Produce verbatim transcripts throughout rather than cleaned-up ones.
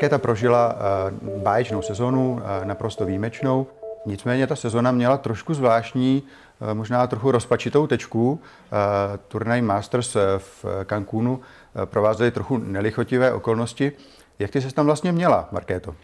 Markéta prožila báječnou sezonu, naprosto výjimečnou. Nicméně ta sezona měla trošku zvláštní, možná trochu rozpačitou tečku. Turnaj Masters v Cancúnu provázely trochu nelichotivé okolnosti. Jak ty ses tam vlastně měla, Markéto?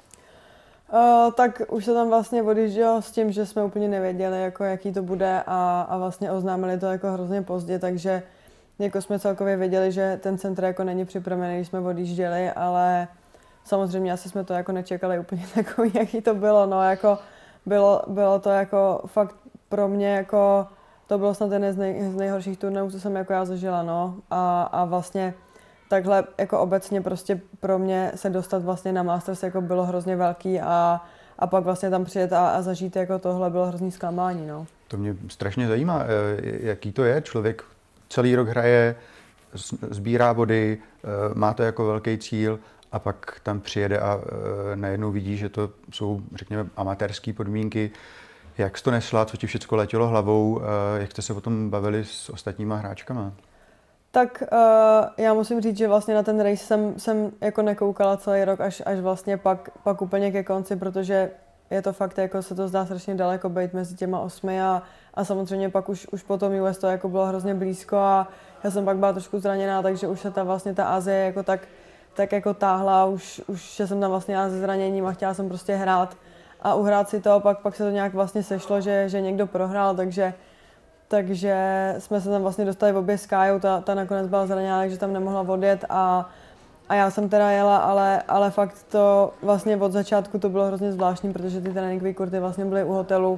Uh, tak už se tam vlastně odjíždělo s tím, že jsme úplně nevěděli, jako, jaký to bude a, a vlastně oznámili to jako hrozně pozdě, takže jako jsme celkově věděli, že ten centr jako není připravený, když jsme odjížděli, ale samozřejmě asi jsme to jako nečekali úplně takový, jaký to bylo, no jako bylo, bylo to jako fakt pro mě jako, to bylo snad jeden z, nej, z nejhorších turnajů, co jsem jako já zažila, no a, a vlastně takhle jako obecně prostě pro mě se dostat vlastně na Masters jako bylo hrozně velký a, a pak vlastně tam přijet a, a zažít jako tohle bylo hrozný zklamání, no. To mě strašně zajímá, jaký to je. Člověk celý rok hraje, sbírá body, má to jako velký cíl a pak tam přijede a najednou vidí, že to jsou, řekněme, amatérské podmínky. Jak jsi to nesla, co ti všechno letělo hlavou, jak jste se o tom bavili s ostatníma hráčkama? Tak uh, já musím říct, že vlastně na ten race jsem, jsem jako nekoukala celý rok, až, až vlastně pak, pak úplně ke konci, protože je to fakt, jako se to zdá strašně daleko být mezi těma osmi a, a samozřejmě pak už, už potom U S to jako bylo hrozně blízko a já jsem pak byla trošku zraněná, takže už se ta vlastně ta Asie jako tak, tak jako táhla, už, už jsem tam vlastně se zraněním a chtěla jsem prostě hrát a uhrát si to, pak, pak se to nějak vlastně sešlo, že, že někdo prohrál, takže takže jsme se tam vlastně dostali v obě s Kájou, ta, ta nakonec byla zraněná, takže tam nemohla odjet a, a já jsem teda jela, ale, ale fakt to vlastně od začátku to bylo hrozně zvláštní, protože ty tréninkové kurty vlastně byly u hotelu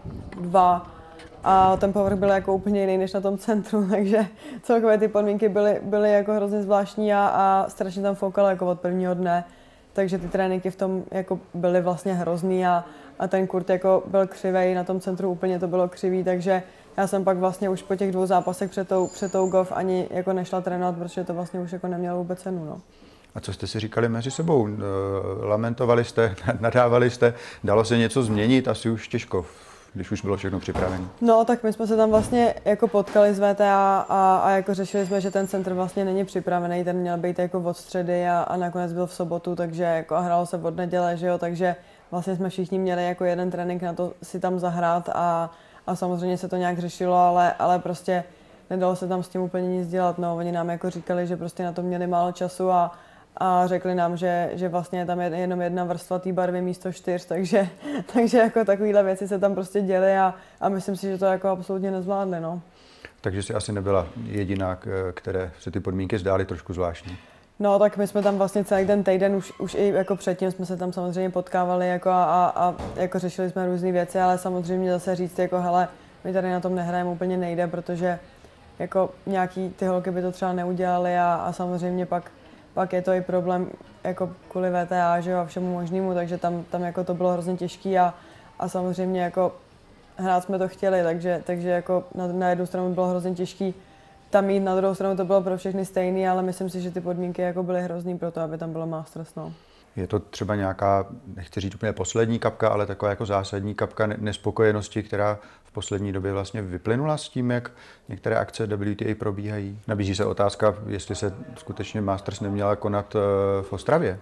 dva a ten povrch byl jako úplně jiný než na tom centru, takže celkově ty podmínky byly, byly jako hrozně zvláštní a, a strašně tam foukalo jako od prvního dne, takže ty tréninky v tom jako byly vlastně hrozný a, a ten kurt jako byl křivej, na tom centru úplně to bylo křivý, takže já jsem pak vlastně už po těch dvou zápasech před tou, před tou golf ani jako nešla trénovat, protože to vlastně už jako nemělo vůbec cenu, no. A co jste si říkali mezi sebou? Lamentovali jste, nadávali jste, dalo se něco změnit? Asi už těžko, když už bylo všechno připravené. No, tak my jsme se tam vlastně jako potkali s V T A a, a jako řešili jsme, že ten centr vlastně není připravený, ten měl být jako od středy a, a nakonec byl v sobotu, takže jako a hrálo se od neděle, že jo, takže vlastně jsme všichni měli jako jeden trénink na to si tam zahrát a A samozřejmě se to nějak řešilo, ale, ale prostě nedalo se tam s tím úplně nic dělat. No, oni nám jako říkali, že prostě na to měli málo času a, a řekli nám, že, že vlastně tam je jenom jedna vrstva té barvy místo čtyř, takže, takže jako takovéhle věci se tam prostě děly a, a myslím si, že to jako absolutně nezvládli. No. Takže jsi asi nebyla jediná, které se ty podmínky zdály trošku zvláštní. No, tak my jsme tam vlastně celý ten týden, už, už i jako předtím jsme se tam samozřejmě potkávali jako a, a, a jako řešili jsme různé věci, ale samozřejmě zase říct jako hele, my tady na tom nehrajeme úplně nejde, protože jako nějaký ty holky by to třeba neudělali a, a samozřejmě pak, pak je to i problém jako kvůli V T A, že jo, a všemu možnému, takže tam, tam jako to bylo hrozně těžký a, a samozřejmě jako hrát jsme to chtěli, takže, takže jako na, na jednu stranu bylo hrozně těžký tam jít, na druhou stranu to bylo pro všechny stejný, ale myslím si, že ty podmínky jako byly hrozný pro to, aby tam bylo Masters. No. Je to třeba nějaká, nechci říct úplně poslední kapka, ale taková jako zásadní kapka nespokojenosti, která v poslední době vlastně vyplynula s tím, jak některé akce W T A probíhají? Nabízí se otázka, jestli se skutečně Masters neměla konat v Ostravě.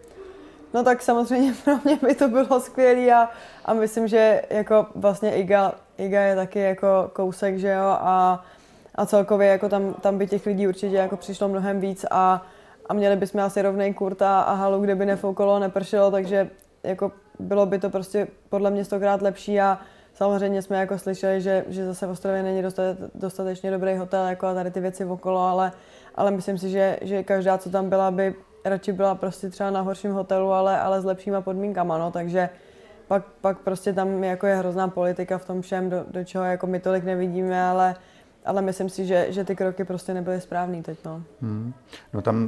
No tak samozřejmě pro mě by to bylo skvělé a, a myslím, že jako vlastně Iga, Iga je taky jako kousek, že jo, a A celkově jako tam, tam by těch lidí určitě jako přišlo mnohem víc a, a měli bychom asi rovnej kurt a, a halu, kde by nefoukalo, nepršelo, takže jako bylo by to prostě podle mě stokrát lepší a samozřejmě jsme jako slyšeli, že, že zase v Ostravě není dostatečně dobrý hotel jako a tady ty věci okolo, ale, ale myslím si, že, že každá, co tam byla, by radši byla prostě třeba na horším hotelu, ale, ale s lepšíma podmínkama, no, takže pak, pak prostě tam jako je hrozná politika v tom všem, do, do čeho jako my tolik nevidíme, ale Ale myslím si, že, že ty kroky prostě nebyly správný teď. No, hmm. no tam,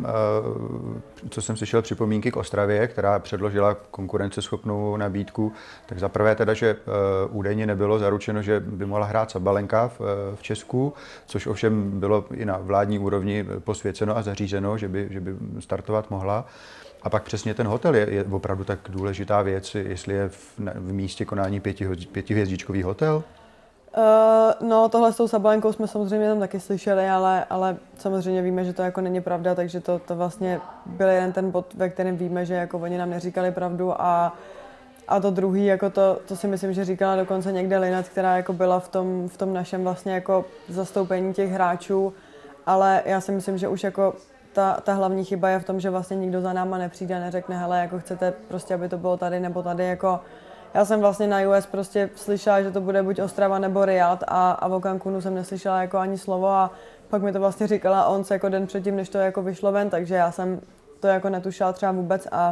co jsem slyšel připomínky k Ostravě, která předložila konkurenceschopnou nabídku, tak za prvé teda, že údajně nebylo zaručeno, že by mohla hrát Sabalenka v, v Česku, což ovšem bylo i na vládní úrovni posvěceno a zařízeno, že by, že by startovat mohla. A pak přesně ten hotel je, je opravdu tak důležitá věc, jestli je v, v místě konání pěti, pětihvězdičkový hotel. Uh, no, tohle s tou Sabalenkou jsme samozřejmě tam taky slyšeli, ale, ale samozřejmě víme, že to jako není pravda, takže to, to vlastně byl jeden ten bod, ve kterém víme, že jako oni nám neříkali pravdu a, a to druhý, jako to, to si myslím, že říkala dokonce někde Linet, která jako byla v tom, v tom našem vlastně jako zastoupení těch hráčů, ale já si myslím, že už jako ta, ta hlavní chyba je v tom, že vlastně nikdo za náma nepřijde a neřekne, hele, jako chcete prostě, aby to bylo tady nebo tady, jako já jsem vlastně na U S prostě slyšela, že to bude buď Ostrava nebo Riyadh a, a o Cancunu jsem neslyšela jako ani slovo a pak mi to vlastně říkala on se jako den předtím, než to jako vyšlo ven, takže já jsem to jako netušila třeba vůbec a,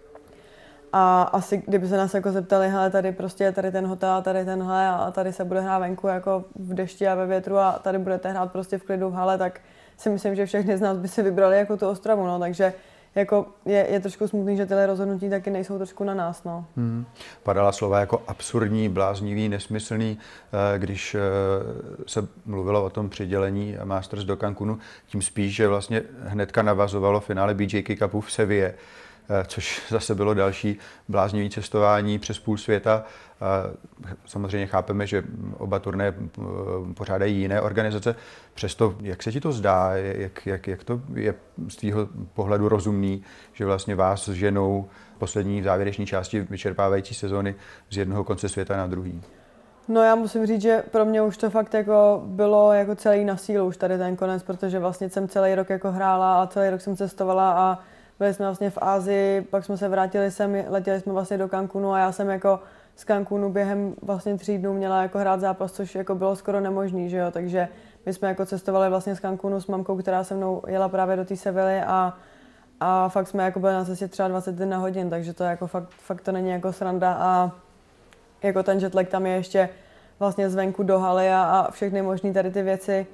a asi kdyby se nás jako zeptali, hele, tady prostě je tady ten hotel, tady tenhle a tady se bude hrát venku jako v dešti a ve větru a tady budete hrát prostě v klidu v hale, tak si myslím, že všechny z nás by si vybrali jako tu Ostravu, no, takže jako je, je trošku smutný, že tyhle rozhodnutí taky nejsou trošku na nás, no. Hmm. Padala slova jako absurdní, bláznivý, nesmyslný, když se mluvilo o tom přidělení Masters do Cancunu, tím spíš, že vlastně hnedka navazovalo finále B J K Cupu v Seville, což zase bylo další bláznivý cestování přes půl světa. Samozřejmě chápeme, že oba turné pořádají jiné organizace. Přesto, jak se ti to zdá, jak, jak, jak to je z tvýho pohledu rozumný, že vlastně vás ženou poslední závěrečné části vyčerpávající sezóny z jednoho konce světa na druhý? No já musím říct, že pro mě už to fakt jako bylo jako celý na sílu už tady ten konec, protože vlastně jsem celý rok jako hrála a celý rok jsem cestovala a byli jsme vlastně v Asii, pak jsme se vrátili sem, letěli jsme vlastně do Cancunu a já jsem jako z Cancunu během vlastně tří dnů měla jako hrát zápas, což jako bylo skoro nemožný, že jo, takže my jsme jako cestovali vlastně z Cancunu s mamkou, která se mnou jela právě do té Sevilly a, a fakt jsme jako byli na cestě třeba dvacet jedna hodin, takže to jako fakt, fakt to není jako sranda a jako ten jetlag tam je ještě vlastně zvenku do haly a, a všechny možný tady ty věci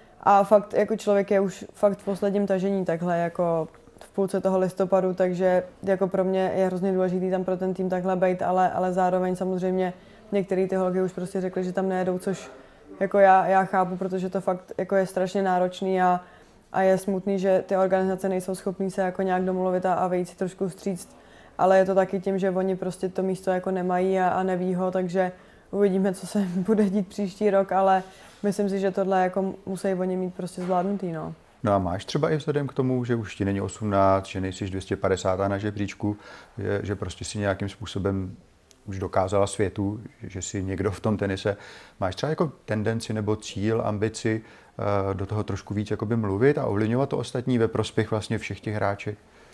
a fakt jako člověk je už fakt v posledním tažení takhle jako v půlce toho listopadu, takže jako pro mě je hrozně důležitý tam pro ten tým takhle být, ale, ale zároveň samozřejmě některé ty holky už prostě řekly, že tam nejedou, což jako já, já chápu, protože to fakt jako je strašně náročný a, a je smutný, že ty organizace nejsou schopný se jako nějak domluvit a, a vyjít si trošku vstříct, ale je to taky tím, že oni prostě to místo jako nemají a, a neví ho, takže uvidíme, co se bude dít příští rok, ale myslím si, že tohle jako musí oni mít prostě zvládnutý, no. No a máš třeba i vzhledem k tomu, že už ti není osmnáct, že nejsi dvě stě padesát na žebříčku, že, že prostě si nějakým způsobem už dokázala světu, že si někdo v tom tenise. Máš třeba jako tendenci nebo cíl, ambici uh, do toho trošku víc jakoby mluvit a ovlivňovat to ostatní ve prospěch vlastně všech těch hráček?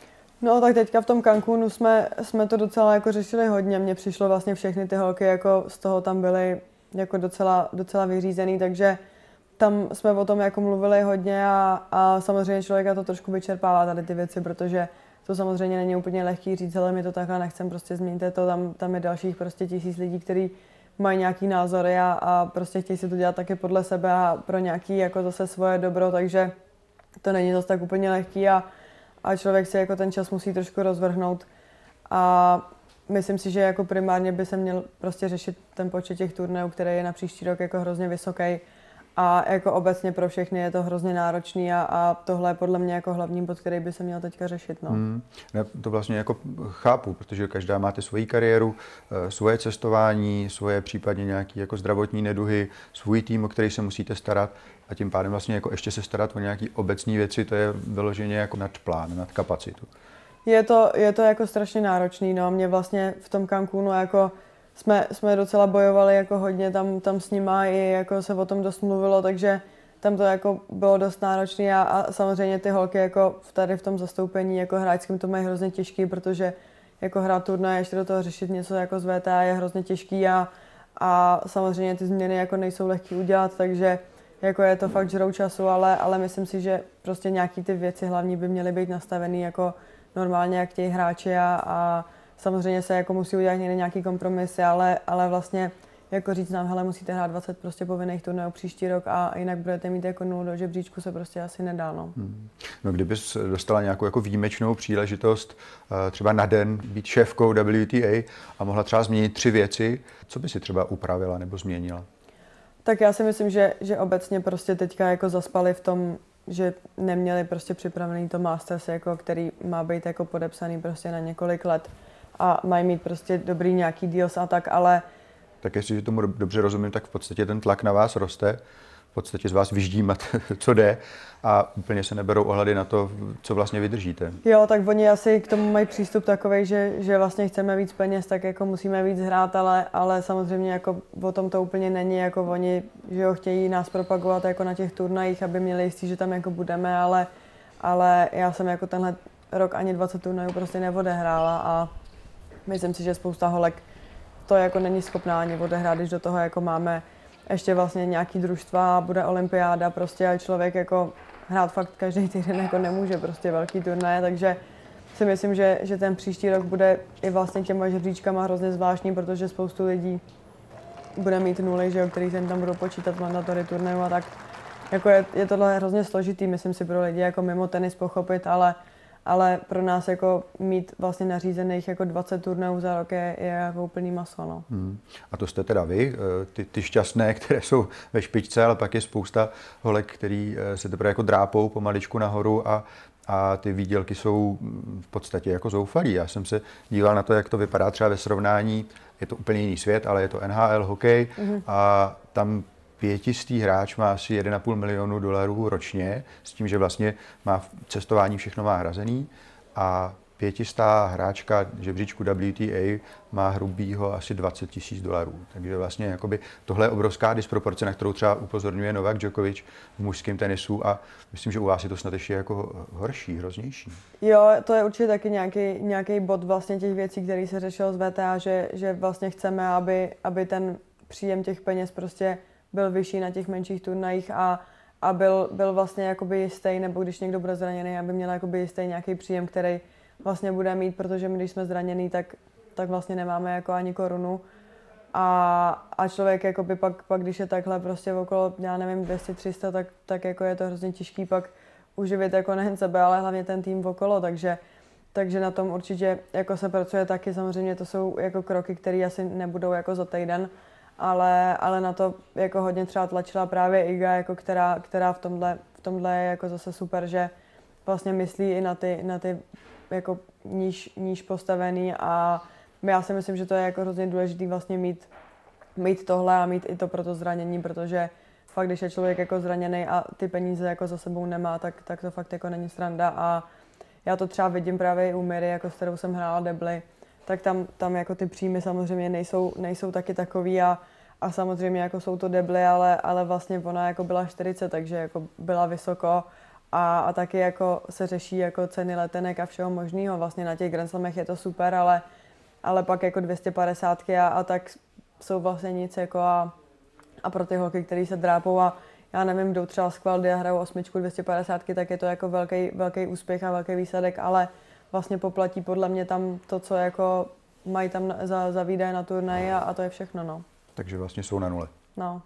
No tak teďka v tom Cancunu jsme, jsme to docela jako řešili hodně. Mně přišlo vlastně všechny ty holky jako z toho tam byly jako docela, docela vyřízený, takže tam jsme o tom jako mluvili hodně a, a samozřejmě člověka to trošku vyčerpává tady ty věci, protože to samozřejmě není úplně lehký říct, ale my to takhle nechcem, prostě změňte to, tam, tam je dalších prostě tisíc lidí, kteří mají nějaký názory a, a prostě chtějí si to dělat taky podle sebe a pro nějaký jako zase svoje dobro, takže to není zase tak úplně lehký a, a člověk si jako ten čas musí trošku rozvrhnout a myslím si, že jako primárně by se měl prostě řešit ten počet těch turnajů, který je na příští rok jako hrozně vysoký. A jako obecně pro všechny je to hrozně náročný a, a tohle je podle mě jako hlavní bod, který by se měl teďka řešit. No. Hmm. Já to vlastně jako chápu, protože každá máte svoji kariéru, svoje cestování, svoje případně nějaké jako zdravotní neduhy, svůj tým, o který se musíte starat a tím pádem vlastně jako ještě se starat o nějaké obecní věci, to je vyloženě jako nad plán, nad kapacitu. Je to, je to jako strašně náročný, no a mě vlastně v tom Cancunu jako Jsme, jsme docela bojovali jako hodně tam, tam s nima i jako se o tom dost mluvilo, takže tam to jako bylo dost náročné a, a samozřejmě ty holky jako tady v tom zastoupení jako hráčským to mají hrozně těžký, protože jako hrát turnaj ještě do toho řešit něco jako z V T A je hrozně těžký a, a samozřejmě ty změny jako nejsou lehký udělat, takže jako je to fakt žrou času, ale, ale myslím si, že prostě nějaký ty věci hlavní by měly být nastavený jako normálně jak tějí hráči a, a samozřejmě se jako musí udělat někde nějaký kompromisy, ale, ale vlastně jako říct nám, hele, musíte hrát dvacet prostě povinných turnajů příští rok a jinak budete mít jako nulu do žebříčku, se prostě asi nedá, no. Hmm. No kdybys dostala nějakou jako výjimečnou příležitost třeba na den být šéfkou W T A a mohla třeba změnit tři věci, co by si třeba upravila nebo změnila? Tak já si myslím, že, že obecně prostě teďka jako zaspali v tom, že neměli prostě připravený to Masters, jako, který má být jako podepsaný prostě na několik let a mají mít prostě dobrý nějaký deals a tak, ale Tak jestliže tomu dobře rozumím, tak v podstatě ten tlak na vás roste, v podstatě z vás vyždímat, co jde a úplně se neberou ohledy na to, co vlastně vydržíte. Jo, tak oni asi k tomu mají přístup takovej, že, že vlastně chceme víc peněz, tak jako musíme víc hrát, ale, ale samozřejmě jako o tom to úplně není, jako oni, že jo, chtějí nás propagovat jako na těch turnajích, aby měli jistý, že tam jako budeme, ale, ale já jsem jako tenhle rok ani dvacet turnajů prostě neodehrála a myslím si, že spousta holek to jako není schopná ani odehrát, když do toho jako máme ještě vlastně nějaký družstva, bude olympiáda prostě a člověk jako hrát fakt každý týden jako nemůže prostě velký turnaje, takže si myslím, že, že ten příští rok bude i vlastně těma žebříčkama hrozně zvláštní, protože spoustu lidí bude mít nuly, že jo, který se tam budou počítat mandatory turnajů a tak. Jako je, je tohle hrozně složitý, myslím si, pro lidi jako mimo tenis pochopit, ale ale pro nás jako mít vlastně nařízených jako dvacet turnajů za rok je, je jako úplný maso, no. Hmm. A to jste teda vy, ty, ty šťastné, které jsou ve špičce, ale pak je spousta holek, který se teprve jako drápou pomaličku nahoru a, a ty výdělky jsou v podstatě jako zoufalí. Já jsem se díval na to, jak to vypadá třeba ve srovnání, je to úplně jiný svět, ale je to N H L hokej mm-hmm. a tam pětistý hráč má asi jeden a půl milionu dolarů ročně, s tím, že vlastně má cestování všechno má hrazený a pětistá hráčka žebříčku W T A má hrubýho asi dvacet tisíc dolarů. Takže vlastně jakoby tohle je obrovská disproporce, na kterou třeba upozorňuje Novak Djokovic v mužském tenisu a myslím, že u vás je to snad ještě jako horší, hroznější. Jo, to je určitě taky nějaký, nějaký bod vlastně těch věcí, který se řešil z V T A, že, že vlastně chceme, aby, aby ten příjem těch peněz prostě byl vyšší na těch menších turnajích a, a byl, byl vlastně jakoby jistý, nebo když někdo bude zraněný, aby měl jakoby jistý nějaký příjem, který vlastně bude mít, protože my, když jsme zraněný, tak, tak vlastně nemáme jako ani korunu. A, a člověk jakoby pak, pak, když je takhle prostě okolo, já nevím, dvě stě tři sta, tak, tak jako je to hrozně těžký pak uživit jako nejen sebe, ale hlavně ten tým okolo, takže, takže na tom určitě jako se pracuje taky, samozřejmě to jsou jako kroky, které asi nebudou jako za týden, ale, ale na to jako hodně třeba tlačila právě Iga, jako která, která v tomhle, v tomhle je jako zase super, že vlastně myslí i na ty, na ty jako níž, níž postavený a já si myslím, že to je jako hrozně důležité vlastně mít, mít tohle a mít i to pro to zranění, protože fakt, když je člověk jako zraněný a ty peníze jako za sebou nemá, tak, tak to fakt jako není sranda a já to třeba vidím právě i u Miry, jako s kterou jsem hrála debly, tak tam, tam jako ty příjmy samozřejmě nejsou, nejsou taky takový a, a samozřejmě jako jsou to debly, ale, ale vlastně ona jako byla čtyřicet, takže jako byla vysoko a, a taky jako se řeší jako ceny letenek a všeho možného. Vlastně na těch Grand Slamech je to super, ale, ale pak jako dvě stě padesát a, a tak jsou vlastně nic jako a, a pro ty holky, který se drápou a já nevím, jdou třeba z kvaldy a hrajou osmičku dvě stě padesát, tak je to jako velký, velký úspěch a velký výsledek, ale vlastně poplatí podle mě tam to, co jako mají tam za, za výdaje na turnaji a, a to je všechno, no. Takže vlastně jsou na nule. No.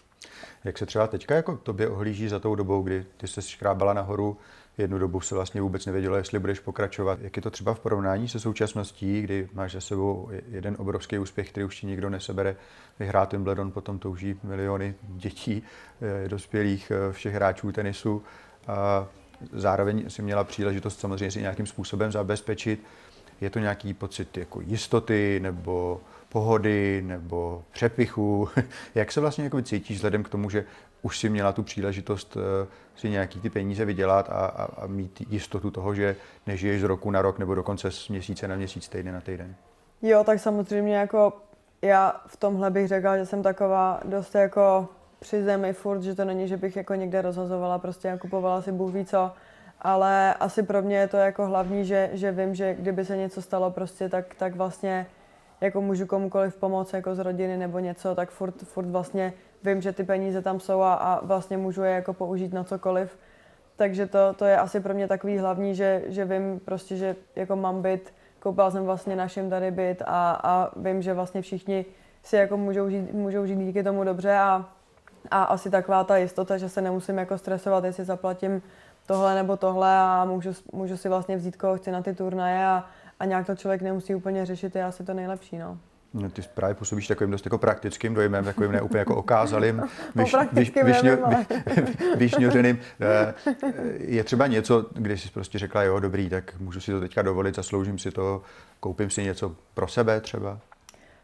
Jak se třeba teďka jako tobě ohlíží za tou dobou, kdy ty se škrábala nahoru, jednu dobu se vlastně vůbec nevědělo, jestli budeš pokračovat. Jak je to třeba v porovnání se současností, kdy máš za sebou jeden obrovský úspěch, který už ti nikdo nesebere, vyhrát Wimbledon, potom touží miliony dětí, dospělých, všech hráčů tenisu. A zároveň si měla příležitost samozřejmě si nějakým způsobem zabezpečit. Je to nějaký pocit jako jistoty nebo pohody nebo přepichu? Jak se vlastně jako cítíš vzhledem k tomu, že už si měla tu příležitost si nějaký ty peníze vydělat a, a, a mít jistotu toho, že nežiješ z roku na rok nebo dokonce z měsíce na měsíc, týden na týden? Jo, tak samozřejmě jako já v tomhle bych řekla, že jsem taková dost jako při zemi furt, že to není, že bych jako někde rozhazovala, prostě kupovala si Bůh ví co, ale asi pro mě je to jako hlavní, že, že vím, že kdyby se něco stalo prostě, tak, tak vlastně jako můžu komukoliv pomoct jako z rodiny nebo něco, tak furt, furt vlastně vím, že ty peníze tam jsou a, a vlastně můžu je jako použít na cokoliv. Takže to, to je asi pro mě takový hlavní, že, že vím prostě, že jako mám byt, koupila jsem vlastně našim tady byt a, a vím, že vlastně všichni si jako můžou žít, můžou žít díky tomu dobře a, a asi taková ta jistota, že se nemusím jako stresovat, jestli zaplatím tohle nebo tohle a můžu, můžu si vlastně vzít, koho chci na ty turnaje a, a nějak to člověk nemusí úplně řešit, je asi to nejlepší, no. No, ty právě působíš takovým dost jako praktickým dojmem, takovým ne úplně jako okázalým, vyš, vyš, vyšňo, vyšňořeným. Je třeba něco, kdy jsi prostě řekla, jo, dobrý, tak můžu si to teďka dovolit, zasloužím si to, koupím si něco pro sebe třeba?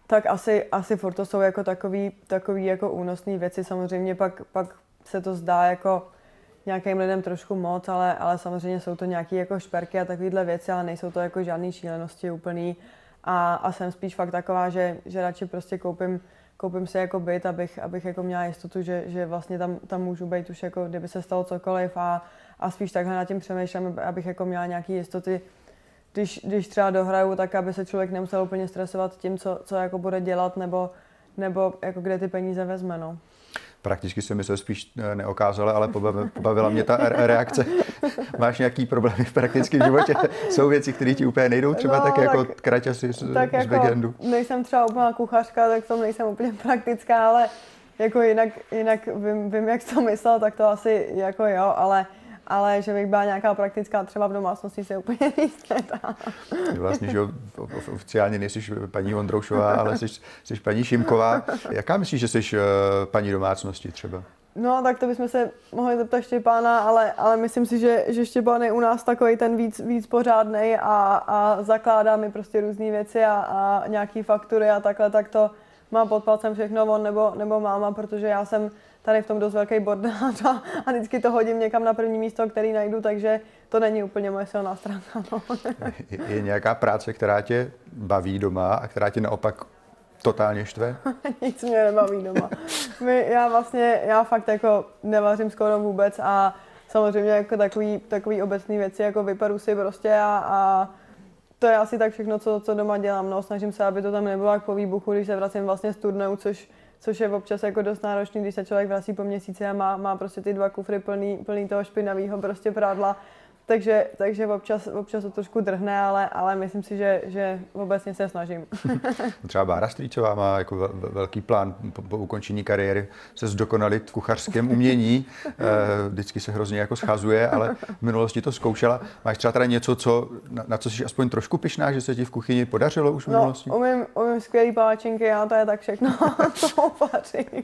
Tak asi, asi furt to jsou jako takový, takový jako únosný věci. Samozřejmě pak, pak se to zdá jako nějakým lidem trošku moc, ale, ale samozřejmě jsou to nějaké jako šperky a takovéhle věci, ale nejsou to jako žádný šílenosti úplný. A, a jsem spíš fakt taková, že, že radši prostě koupím, koupím si jako byt, abych, abych jako měla jistotu, že, že vlastně tam, tam můžu být už jako kdyby se stalo cokoliv a, a spíš takhle nad tím přemýšlím, abych jako měla nějaké jistoty, když, když třeba dohraju, tak aby se člověk nemusel úplně stresovat tím, co, co jako bude dělat nebo, nebo jako kde ty peníze vezme. No. Prakticky se mi se spíš neokázala, ale pobavila mě ta reakce. Máš nějaký problémy v praktickém životě? Jsou věci, které ti úplně nejdou, třeba no, tak jako tak, kraťasy z, tak z jako backendu? Nejsem třeba úplná kuchařka, tak to nejsem úplně praktická, ale jako jinak, jinak vím, vím, jak to myslel, tak to asi jako jo, ale ale že bych byla nějaká praktická třeba v domácnosti se úplně nic nedá. Vlastně, že oficiálně nejsi paní Vondroušová, ale jsi, jsi paní Šimková. Jaká myslíš, že jsi paní domácnosti třeba? No, tak to bychom se mohli zeptat Štěpána, ale, ale myslím si, že, že Štěpán je u nás takový ten víc, víc pořádnej a, a zakládá mi prostě různé věci a, a nějaký faktury a takhle, tak to má pod palcem všechno on nebo, nebo máma, protože já jsem tady v tom dost velký bordelář a, a vždycky to hodím někam na první místo, který najdu, takže to není úplně moje silná stránka. No. Je, je nějaká práce, která tě baví doma a která tě naopak totálně štve? Nic mě nebaví doma. My, já vlastně, já fakt jako nevařím skoro vůbec a samozřejmě jako takový, takový obecný věci, jako vyperu si prostě a, a to je asi tak všechno, co, co doma dělám. No, snažím se, aby to tam nebylo jak po výbuchu, když se vracím vlastně z turnaju, což což je občas jako dost náročný, když se člověk vrací po měsíci a má, má prostě ty dva kufry plný, plný toho špinavého prostě prádla. Takže, takže občas, občas to trošku drhne, ale, ale myslím si, že, že obecně se snažím. Třeba Bára Strýcová má jako velký plán po, po ukončení kariéry se zdokonalit v kuchařském umění. Vždycky se hrozně jako schazuje, ale v minulosti to zkoušela. Máš třeba teda něco, co, na, na co jsi aspoň trošku pyšná, že se ti v kuchyni podařilo už v minulosti? No, umím, umím skvělý palačinky, já to je tak všechno, co vařím.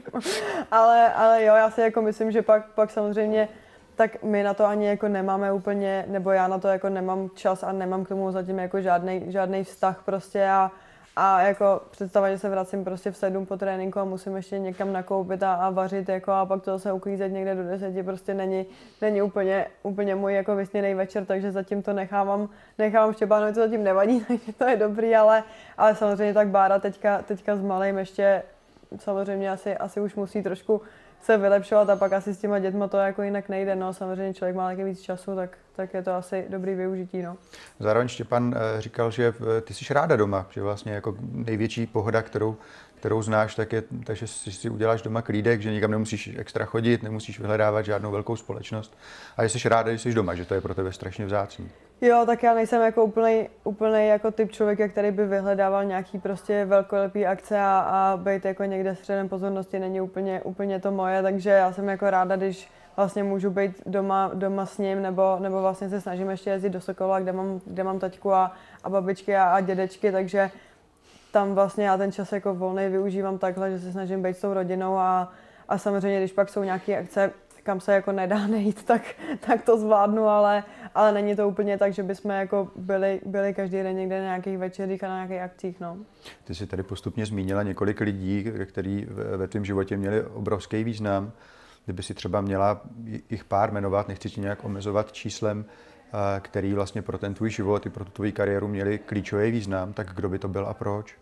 Ale, ale jo, já si jako myslím, že pak, pak samozřejmě tak my na to ani jako nemáme úplně, nebo já na to jako nemám čas a nemám k tomu zatím jako žádnej, žádnej vztah prostě a, a jako představa, že se vracím prostě v sedm po tréninku a musím ještě někam nakoupit a, a vařit jako a pak to zase uklízet někde do deseti prostě není, není úplně, úplně můj jako vysněnej večer, takže zatím to nechávám, nechávám Štěpánovi, to zatím nevadí, takže to je dobrý, ale, ale samozřejmě tak Bára teďka, teďka s malým ještě samozřejmě asi, asi už musí trošku se vylepšovat a pak asi s těma dětma to jako jinak nejde, no samozřejmě člověk má taky víc času, tak, tak je to asi dobrý využití, no. Zároveň Štěpán říkal, že ty jsi ráda doma, že vlastně jako největší pohoda, kterou, kterou znáš, tak je, takže si, si uděláš doma klídek, že nikam nemusíš extra chodit, nemusíš vyhledávat žádnou velkou společnost a že jsi ráda, že jsi doma, že to je pro tebe strašně vzácný. Jo, tak já nejsem jako úplnej, úplnej jako typ člověka, který by vyhledával nějaký prostě velkolepý akce a, a být jako někde středem pozornosti není úplně, úplně to moje, takže já jsem jako ráda, když vlastně můžu být doma, doma s ním, nebo, nebo vlastně se snažím ještě jezdit do Sokola, kde mám, kde mám taťku a, a babičky a, a dědečky, takže tam vlastně já ten čas jako volnej využívám takhle, že se snažím být s tou rodinou a, a samozřejmě, když pak jsou nějaké akce, kam se jako nedá nejít, tak, tak to zvládnu, ale, ale není to úplně tak, že bychom jako byli, byli každý den někde na nějakých večerích a na nějakých akcích. No. Ty jsi tady postupně zmínila několik lidí, kteří ve tvém životě měli obrovský význam. Kdyby si třeba měla jich pár jmenovat, nechci ti nějak omezovat číslem, který vlastně pro ten tvůj život i pro tu tvou kariéru měli klíčový význam, tak kdo by to byl a proč?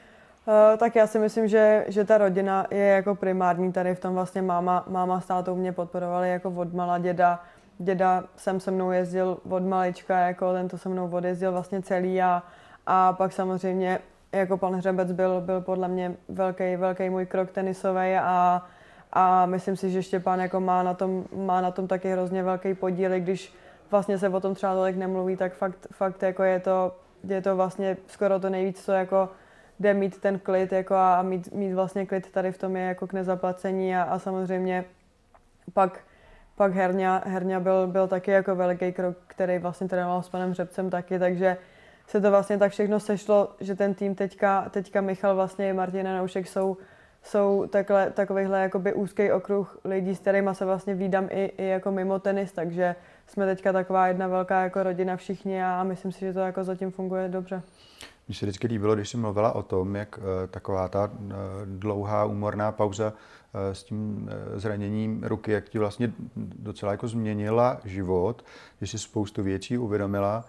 Uh, tak já si myslím, že, že ta rodina je jako primární tady v tom vlastně máma, máma s tátou mě podporovali jako od mala, děda, děda jsem se mnou jezdil od malička, jako ten to se mnou odjezdil vlastně celý a, a pak samozřejmě jako pan Hřebec byl, byl podle mě velký, velký můj krok tenisový a, a myslím si, že Štěpán jako má na tom, má na tom taky hrozně velký podíl, i když vlastně se o tom třeba tolik nemluví, tak fakt, fakt jako je to, je to vlastně skoro to nejvíc, co jako jde mít ten klid jako a mít, mít vlastně klid tady v tom je jako k nezaplacení a, a samozřejmě pak, pak herňa, herňa byl, byl taky jako veliký krok, který vlastně trénoval s panem Hřebcem taky, takže se to vlastně tak všechno sešlo, že ten tým teďka, teďka Michal vlastně i Martin Nanoušek jsou, jsou takhle, takovýhle jakoby úzký okruh lidí, s kterýma se vlastně vídám i, i jako mimo tenis, takže jsme teďka taková jedna velká jako rodina všichni a myslím si, že to jako zatím funguje dobře. Mně se vždycky líbilo, když jsi mluvila o tom, jak taková ta dlouhá úmorná pauza s tím zraněním ruky, jak ti vlastně docela jako změnila život, že jsi spoustu věcí uvědomila.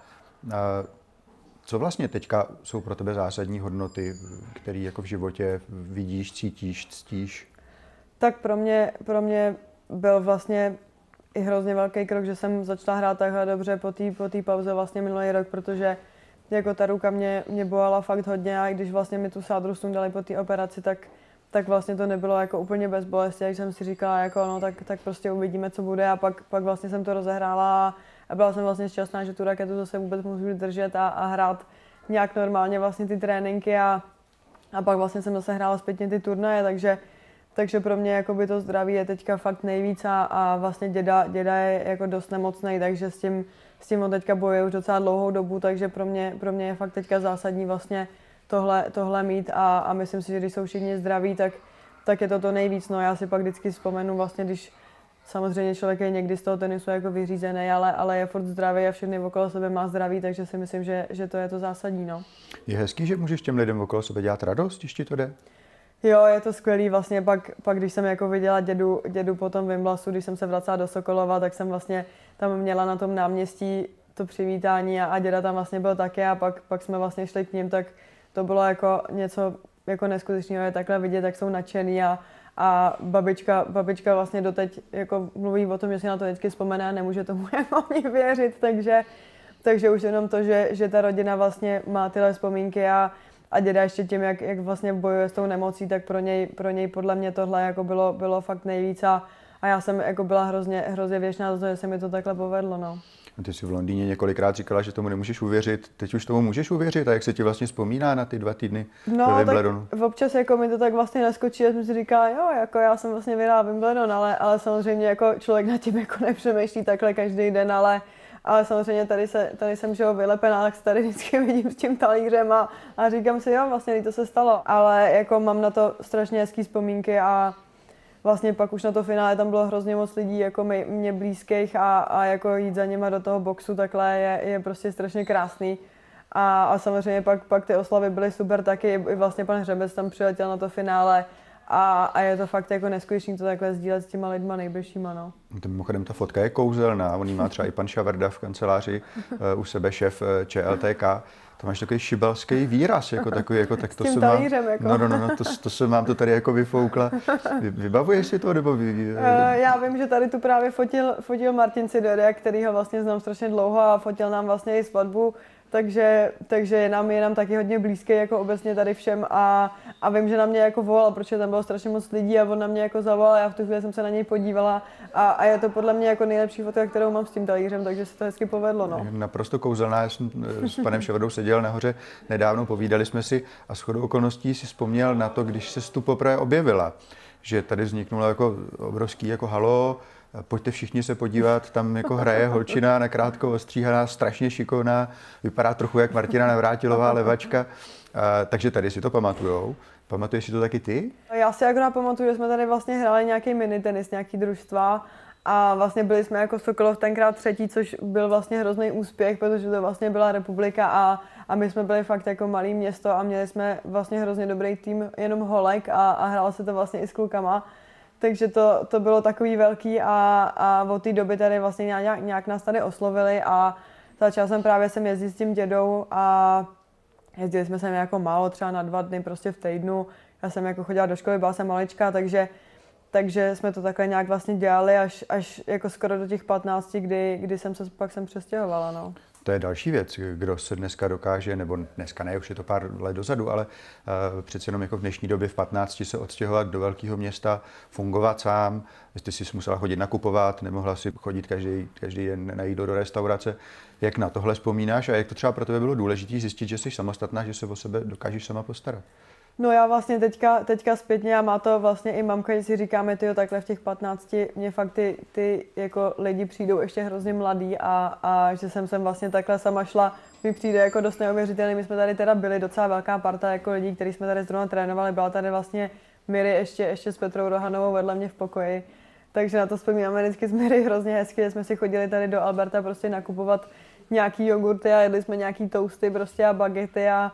Co vlastně teďka jsou pro tebe zásadní hodnoty, které jako v životě vidíš, cítíš, ctíš? Tak pro mě, pro mě byl vlastně i hrozně velký krok, že jsem začala hrát takhle dobře po té po té pauze vlastně minulý rok, protože jako ta ruka mě, mě bolela fakt hodně a když vlastně mi tu sádru sundali po té operaci, tak, tak vlastně to nebylo jako úplně bez bolesti, jak jsem si říkala, jako no, tak, tak prostě uvidíme, co bude a pak, pak vlastně jsem to rozehrála a byla jsem vlastně šťastná, že tu raketu zase vůbec můžu držet a, a hrát nějak normálně vlastně ty tréninky a, a pak vlastně jsem zase hrála zpětně ty turnaje, takže Takže pro mě jakoby to zdraví je teďka fakt nejvíc a, a vlastně děda, děda je jako dost nemocný, takže s tím, s tím on teďka bojuje už docela dlouhou dobu, takže pro mě, pro mě je fakt teďka zásadní vlastně tohle, tohle mít a, a myslím si, že když jsou všichni zdraví, tak, tak je to to nejvíc. No já si pak vždycky vzpomenu vlastně, když samozřejmě člověk je někdy z toho tenisu jako vyřízený, ale, ale je furt zdravý a všechny okolo sebe má zdraví, takže si myslím, že, že to je to zásadní. No. Je hezký, že můžeš těm lidem okolo sebe dělat radost, když ti to jde? Jo, je to skvělý. Vlastně pak, pak když jsem jako viděla dědu, dědu po tom Wimblesu, když jsem se vracela do Sokolova, tak jsem vlastně tam měla na tom náměstí to přivítání a, a děda tam vlastně byl taky a pak, pak jsme vlastně šli k ním, tak to bylo jako něco jako neskutečného je takhle vidět, jak jsou nadšený a, a babička, babička vlastně doteď jako mluví o tom, že si na to vždycky vzpomene a nemůže tomu jako mě věřit, takže, takže už jenom to, že, že ta rodina vlastně má tyhle vzpomínky a A děda ještě tím, jak, jak vlastně bojuje s tou nemocí, tak pro něj, pro něj podle mě tohle jako bylo, bylo fakt nejvíc a, a já jsem jako byla hrozně, hrozně vděčná za to, že se mi to takhle povedlo. No. A ty jsi v Londýně několikrát říkala, že tomu nemůžeš uvěřit. Teď už tomu můžeš uvěřit a jak se ti vlastně vzpomíná na ty dva týdny no, ve Wimbledonu? Tak občas jako mi to tak vlastně naskočí, že jsem si říkala, jo, jako já jsem vlastně vyhrála Wimbledon, ale, ale samozřejmě jako člověk nad tím jako nepřemýšlí takhle každý den, ale Ale samozřejmě tady, se, tady jsem žil vylepená, tak se tady vždycky vidím s tím talířem a, a říkám si, jo, vlastně to se stalo. Ale jako mám na to strašně hezký vzpomínky a vlastně pak už na to finále tam bylo hrozně moc lidí, jako mě, mě blízkých a, a jako jít za nima do toho boxu takhle je, je prostě strašně krásný. A, a samozřejmě pak, pak ty oslavy byly super taky, i vlastně pan Hřebec tam přiletěl na to finále. A, a je to fakt jako neskutečný to takhle sdílet s těma lidma nejbližšíma, no. Mimochodem ta fotka je kouzelná, on jí má třeba i pan Šaverda v kanceláři, uh, u sebe šéf uh, Č L T K. To máš takový šibalský výraz, jako takový, jako tak to se mám, jako. no, no, no, no, to, to se mám to tady jako vyfoukla. Vy, vybavuješ si to, nebo vy, vy... Uh, já vím, že tady tu právě fotil, fotil Martin Sidorek, který ho vlastně znám strašně dlouho a fotil nám vlastně i svatbu. Takže, takže je nám, je nám taky hodně blízký jako obecně tady všem a, a vím, že na mě jako volal, protože tam bylo strašně moc lidí a on na mě jako zavolal a já v tu chvíli jsem se na něj podívala a, a je to podle mě jako nejlepší fotka, kterou mám s tím talířem, takže se to hezky povedlo. No. Naprosto kouzelná, já jsem s panem Ševrdou seděl nahoře nedávno, povídali jsme si a shodou okolností si vzpomněl na to, když se tu poprvé objevila, že tady vzniknulo jako obrovský jako halo, pojďte všichni se podívat, tam jako hraje holčina nakrátko ostříhaná, strašně šikovná, vypadá trochu jak Martina Navrátilová levačka, a, takže tady si to pamatujou. Pamatuješ si to taky ty? Já si akorát pamatuju, že jsme tady vlastně hráli nějaký minitenis, nějaký družstva a vlastně byli jsme jako Sokolov tenkrát třetí, což byl vlastně hrozný úspěch, protože to vlastně byla republika a, a my jsme byli fakt jako malý město a měli jsme vlastně hrozně dobrý tým, jenom holek a, a hrálo se to vlastně i s klukama. Takže to, to bylo takový velký a, a od té doby tady vlastně nějak, nějak nás tady oslovili a začala jsem právě sem jezdit s tím dědou a jezdili jsme sem jako málo, třeba na dva dny prostě v týdnu. Já jsem jako chodila do školy, byla jsem malička, takže, takže jsme to takhle nějak vlastně dělali až, až jako skoro do těch patnácti, kdy, kdy jsem se pak sem přestěhovala. No. To je další věc, kdo se dneska dokáže, nebo dneska ne, už je to pár let dozadu, ale uh, přece jenom jako v dnešní době v patnácti se odstěhovat do velkého města, fungovat sám, ty jsi musela chodit nakupovat, nemohla si chodit každý, každý den najít do restaurace. Jak na tohle vzpomínáš a jak to třeba pro tebe bylo důležité zjistit, že jsi samostatná, že se o sebe dokážeš sama postarat? No já vlastně teďka, teďka zpětně a má to vlastně i mamka, když si říkáme, tyjo, takhle v těch patnácti, mě fakt ty, ty jako lidi přijdou ještě hrozně mladý a, a že jsem sem vlastně takhle sama šla, mi přijde jako dost neuvěřitelný. My jsme tady teda byli docela velká parta jako lidí, kteří jsme tady zrovna trénovali, byla tady vlastně Miri ještě, ještě s Petrou Rohanovou vedle mě v pokoji. Takže na to vzpomínáme vždycky s Miri hrozně hezky, že jsme si chodili tady do Alberta prostě nakupovat nějaký jogurty a jedli jsme nějaký toasty prostě a bagety a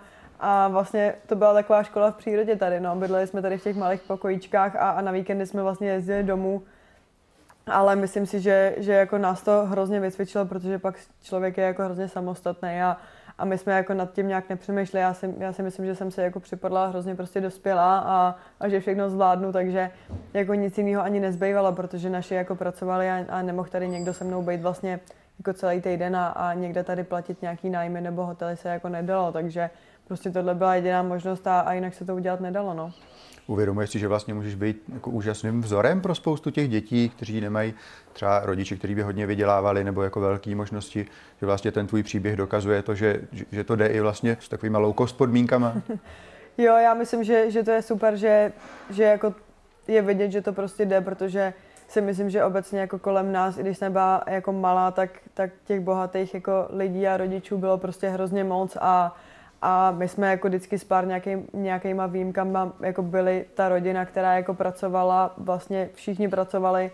A vlastně to byla taková škola v přírodě tady, no. Bydleli jsme tady v těch malých pokojíčkách a, a na víkendy jsme vlastně jezdili domů. Ale myslím si, že, že jako nás to hrozně vycvičilo, protože pak člověk je jako hrozně samostatný a, a my jsme jako nad tím nějak nepřemýšleli. Já si, já si myslím, že jsem se jako připadla hrozně prostě dospělá a, a že všechno zvládnu, takže jako nic jiného ani nezbývalo, protože naši jako pracovali a, a nemohl tady někdo se mnou být vlastně jako celý týden a, a někde tady platit nějaký nájmy nebo hotely se jako nedalo, takže prostě tohle byla jediná možnost a, a jinak se to udělat nedalo, no. Uvědomuješ si, že vlastně můžeš být jako úžasným vzorem pro spoustu těch dětí, kteří nemají třeba rodiče, kteří by hodně vydělávali nebo jako velké možnosti, že vlastně ten tvůj příběh dokazuje to, že, že to jde i vlastně s takovýma low cost podmínkama? Jo, já myslím, že, že to je super, že, že jako je vidět, že to prostě jde, protože si myslím, že obecně jako kolem nás, i když jsem byla jako malá, tak, tak těch bohatých jako lidí a rodičů bylo prostě hrozně moc a A my jsme jako vždycky s pár nějaký, nějakýma výjimkama jako byli ta rodina, která jako pracovala, vlastně všichni pracovali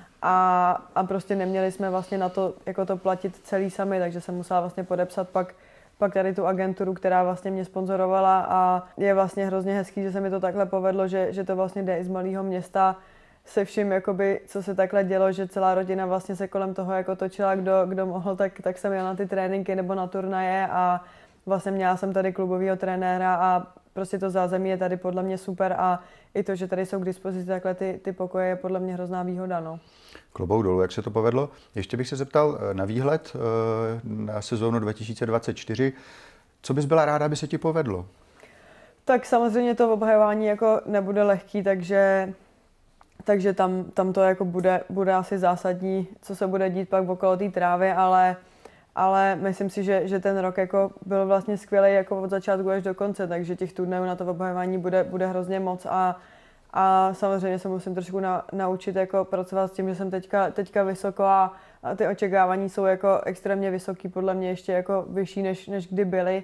a, a prostě neměli jsme vlastně na to, jako to platit celý sami, takže jsem musela vlastně podepsat pak, pak tady tu agenturu, která vlastně mě sponzorovala a je vlastně hrozně hezký, že se mi to takhle povedlo, že, že to vlastně jde i z malého města se vším, jakoby, co se takhle dělo, že celá rodina vlastně se kolem toho jako točila, kdo, kdo mohl, tak, tak jsem jela na ty tréninky nebo na turnaje a vlastně měla jsem tady klubovýho trenéra a prostě to zázemí je tady podle mě super a i to, že tady jsou k dispozici takhle ty, ty pokoje, je podle mě hrozná výhoda, no. Klobouk dolů, jak se to povedlo. Ještě bych se zeptal na výhled na sezónu dva tisíce dvacet čtyři. Co bys byla ráda, aby se ti povedlo? Tak samozřejmě to obhajování jako nebude lehký, takže, takže tam, tam to jako bude, bude asi zásadní, co se bude dít pak okolo té trávy, ale Ale myslím si, že, že ten rok jako byl vlastně skvělý jako od začátku až do konce, takže těch turnajů na to obhajování bude, bude hrozně moc a, a samozřejmě se musím trošku na, naučit jako pracovat s tím, že jsem teďka, teďka vysoko a, a ty očekávání jsou jako extrémně vysoký, podle mě ještě jako vyšší, než, než kdy byly,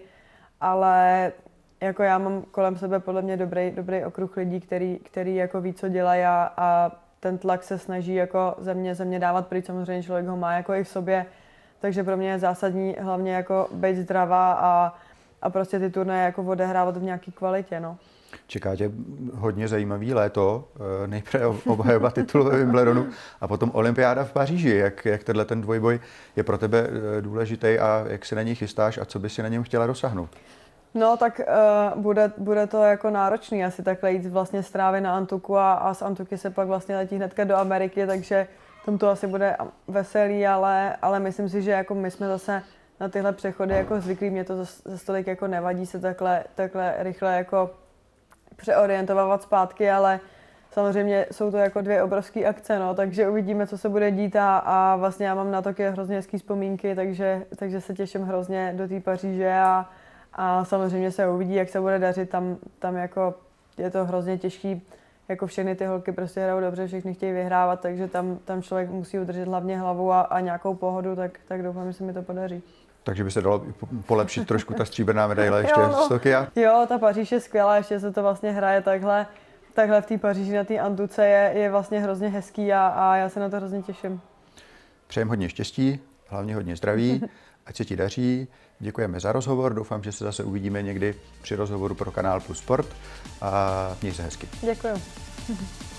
ale jako já mám kolem sebe podle mě dobrý, dobrý okruh lidí, který, který jako ví, co dělají a, a ten tlak se snaží jako ze mě, ze mě dávat pryč, samozřejmě člověk ho má jako i v sobě. Takže pro mě je zásadní hlavně jako být zdravá a, a prostě ty turnaje jako odehrávat v nějaké kvalitě, no. Čeká tě hodně zajímavý léto, nejprve obhajoba titulu ve Wimbledonu a potom olympiáda v Paříži. Jak, jak tenhle ten dvojboj je pro tebe důležitý a jak se na něj chystáš a co by si na něm chtěla dosáhnout? No tak uh, bude, bude to jako náročný asi takhle jít vlastně z Trávy na Antuku a, a z Antuky se pak vlastně letí hnedka do Ameriky, takže tam to asi bude veselý, ale, ale myslím si, že jako my jsme zase na tyhle přechody jako zvyklí, mě to zase tolik jako nevadí se takhle, takhle rychle jako přeorientovat zpátky, ale samozřejmě jsou to jako dvě obrovské akce, no, takže uvidíme, co se bude dít a, a vlastně já mám na to hrozně hezký vzpomínky, takže, takže se těším hrozně do té Paříže a, a samozřejmě se uvidí, jak se bude dařit, tam, tam jako je to hrozně těžký. Jako všechny ty holky prostě hrajou dobře, všechny chtějí vyhrávat, takže tam, tam člověk musí udržet hlavně hlavu a, a nějakou pohodu, tak, tak doufám, že se mi to podaří. Takže by se dalo polepšit trošku ta stříbrná medaile ještě jo, no. z Tokia? Jo, ta Paříž je skvělá, ještě se to vlastně hraje takhle, takhle v té Paříži na té Antuce je, je vlastně hrozně hezký a, a já se na to hrozně těším. Přejem hodně štěstí, hlavně hodně zdraví, ať se ti daří. Děkujeme za rozhovor, doufám, že se zase uvidíme někdy při rozhovoru pro Kanál Plus Sport a měj se hezky. Děkuju.